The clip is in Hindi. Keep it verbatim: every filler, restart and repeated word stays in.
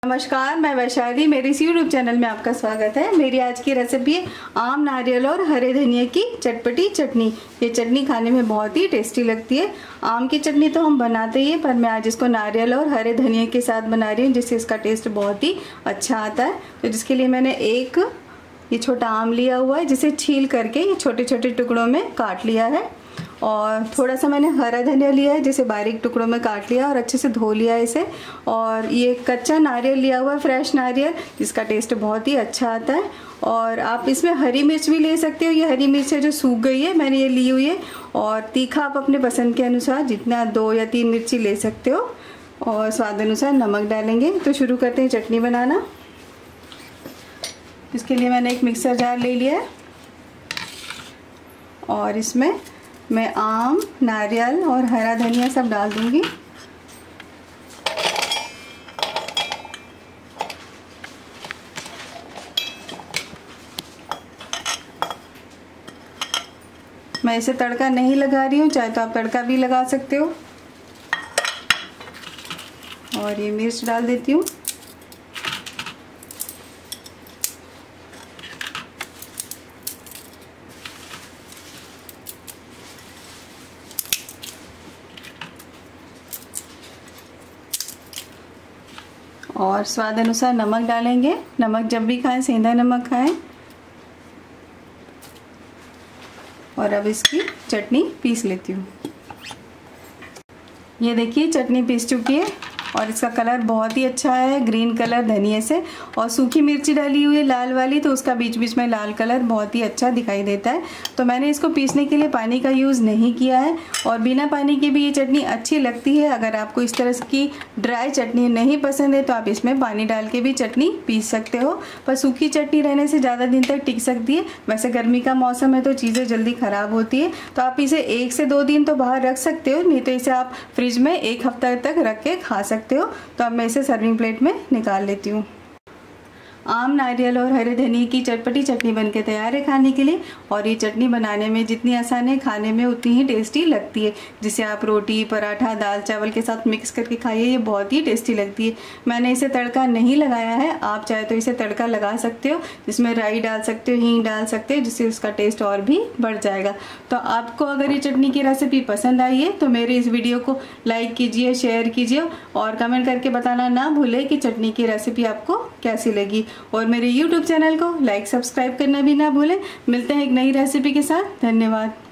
नमस्कार, मैं वैशाली। मेरे इस यूट्यूब चैनल में आपका स्वागत है। मेरी आज की रेसिपी है आम, नारियल और हरे धनिया की चटपटी चटनी। ये चटनी खाने में बहुत ही टेस्टी लगती है। आम की चटनी तो हम बनाते ही हैं, पर मैं आज इसको नारियल और हरे धनिया के साथ बना रही हूँ, जिससे इसका टेस्ट बहुत ही अच्छा आता है। तो जिसके लिए मैंने एक ये छोटा आम लिया हुआ है, जिसे छील करके ये छोटे छोटे टुकड़ों में काट लिया है। और थोड़ा सा मैंने हरा धनिया लिया है, जिसे बारीक टुकड़ों में काट लिया और अच्छे से धो लिया है इसे। और ये कच्चा नारियल लिया हुआ है, फ्रेश नारियल, जिसका टेस्ट बहुत ही अच्छा आता है। और आप इसमें हरी मिर्च भी ले सकते हो। ये हरी मिर्च है जो सूख गई है, मैंने ये ली हुई है। और तीखा आप अपने पसंद के अनुसार जितना दो या तीन मिर्ची ले सकते हो। और स्वाद अनुसार नमक डालेंगे। तो शुरू करते हैं चटनी बनाना। इसके लिए मैंने एक मिक्सर जार ले लिया है और इसमें मैं आम, नारियल और हरा धनिया सब डाल दूंगी। मैं इसे तड़का नहीं लगा रही हूँ, चाहे तो आप तड़का भी लगा सकते हो। और ये मिर्च डाल देती हूँ। और स्वाद अनुसार नमक डालेंगे। नमक जब भी खाएं सेंधा नमक खाएं। और अब इसकी चटनी पीस लेती हूँ। ये देखिए चटनी पीस चुकी है और इसका कलर बहुत ही अच्छा है, ग्रीन कलर धनिये से। और सूखी मिर्ची डाली हुई है लाल वाली, तो उसका बीच बीच में लाल कलर बहुत ही अच्छा दिखाई देता है। तो मैंने इसको पीसने के लिए पानी का यूज़ नहीं किया है। और बिना पानी के भी ये चटनी अच्छी लगती है। अगर आपको इस तरह की ड्राई चटनी नहीं पसंद है तो आप इसमें पानी डाल के भी चटनी पीस सकते हो। पर सूखी चटनी रहने से ज़्यादा दिन तक टिक सकती है। वैसे गर्मी का मौसम है तो चीज़ें जल्दी ख़राब होती है, तो आप इसे एक से दो दिन तो बाहर रख सकते हो, नहीं तो इसे आप फ्रिज में एक हफ्ता तक रख के खा सकते हो। तो अब मैं इसे सर्विंग प्लेट में निकाल लेती हूँ। आम, नारियल और हरे धनिया की चटपटी चटनी बनके तैयार है खाने के लिए। और ये चटनी बनाने में जितनी आसान है, खाने में उतनी ही टेस्टी लगती है। जिसे आप रोटी, पराठा, दाल चावल के साथ मिक्स करके खाइए, ये बहुत ही टेस्टी लगती है। मैंने इसे तड़का नहीं लगाया है, आप चाहे तो इसे तड़का लगा सकते हो, जिसमें राई डाल सकते हो, हींग डाल सकते हो, जिससे उसका टेस्ट और भी बढ़ जाएगा। तो आपको अगर ये चटनी की रेसिपी पसंद आई है तो मेरे इस वीडियो को लाइक कीजिए, शेयर कीजिए और कमेंट करके बताना ना भूले कि चटनी की रेसिपी आपको कैसी लगी। और मेरे यूट्यूब चैनल को लाइक, सब्सक्राइब करना भी ना भूलें। मिलते हैं एक नई रेसिपी के साथ। धन्यवाद।